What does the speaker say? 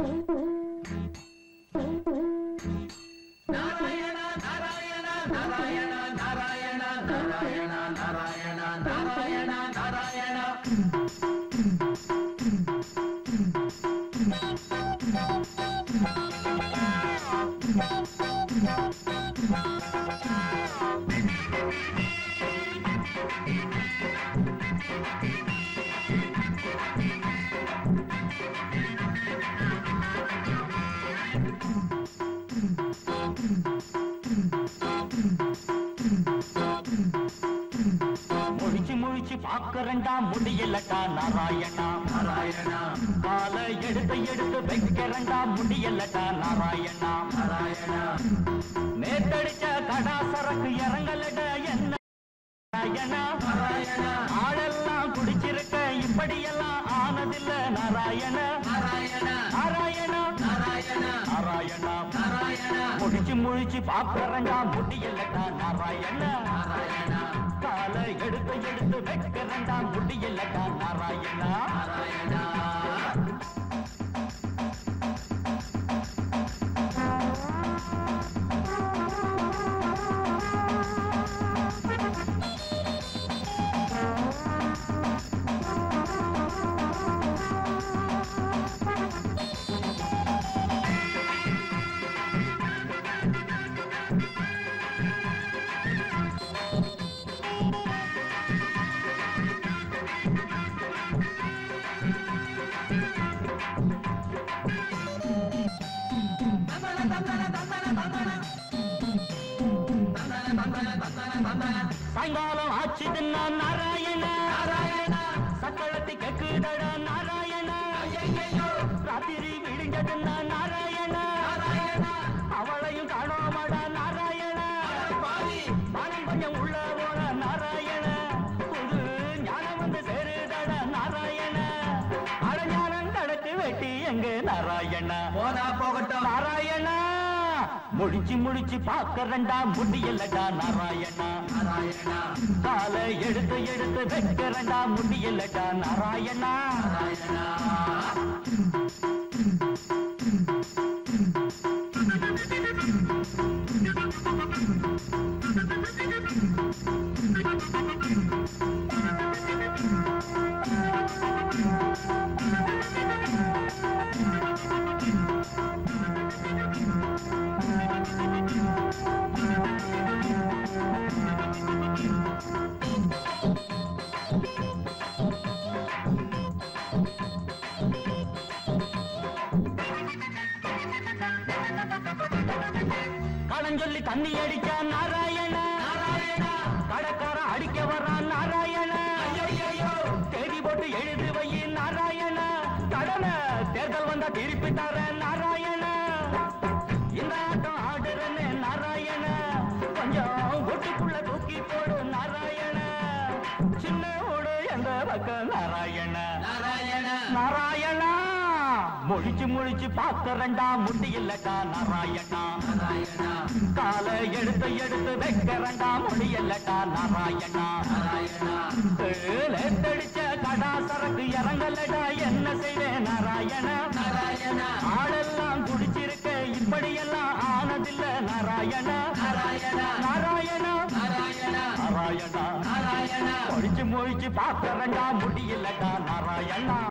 பாக்கறண்டா முடியலடா நாராயணா நாராயணா கால எடுத்து எடுத்து வைக்கிறண்டா முடியலடா நாராயணா நாராயணா நேத்தடிச்ச கடா சரக்கு இறங்கலட என்ன நாராயணா நாராயணா ஆளெல்லாம் குடிச்சிருக்க இப்படியெல்லாம் ஆனதில்ல நாராயணா நாராயணா நாராயணா நாராயணா நாராயணா நாராயணா முடிச்சு முழிச்சு பாக்கறண்டா முடியலடா நாராயணா நாராயணா கால எடுத்து எடுத்து வைக்கிறண்டா முடியலடா நாராயணா நாராயணா சாயங்காலம் ஆச்சுதுன்னா நாராயணா நாராயணா சக்களத்தி கேக்குதடா நாராயணா ராத்திரி விடிஞ்சதுன்னா நாராயணா நாராயணா அவளையும் காணோமடா நாராயணா மனம் கொஞ்சம் உள்ள போன நாராயணா புது ஞானம் வந்து சேருதடா நாராயணா அடஞானம் கடக்கு வெட்டி எங்க நாராயணா போனா போகட்டும் நாராயணா முடிச்சு முடிச்சு பாக்கறண்டா முடியலடா நாராயணா நாராயணா கால எடுத்து எடுத்து வைக்கிறண்டா முடியலடா நாராயணா நாராயணா சொல்லி தண்ணி அடிச்சா நாராயணா நாராயணா கடற்கார அடிக்க வர்றான் நாராயணா தேடி போட்டு எழுது வை நாராயணா கடனை தேர்தல் வந்தா திருப்பி தர நாராயணா இந்த ஆட்டம் ஆடுறன்னு நாராயணா கொஞ்சம் ஒட்டுக்குள்ள தூக்கி போடு நாராயணா சின்ன ஓடு எந்த பக்கம் நாராயணா நாராயணா நாராயணா முழிச்சு முழிச்சு பாக்கறண்டா முடியலடா நாராயணா நாராயணா கால எடுத்து எடுத்து வைக்கிறண்டா முடியலடா நாராயணா நாராயணா நேத்தடிச்ச கடா சரக்கு இறங்கலடா என்ன செய்வேன் நாராயணா நாராயணா ஆளெல்லாம் குடிச்சிருக்க இப்படியெல்லாம் ஆனதில்ல நாராயணா நாராயணா நாராயணா நாராயணா நாராயணா நாராயணா முழிச்சு முழிச்சு பாக்கறண்டா முடியலடா நாராயணா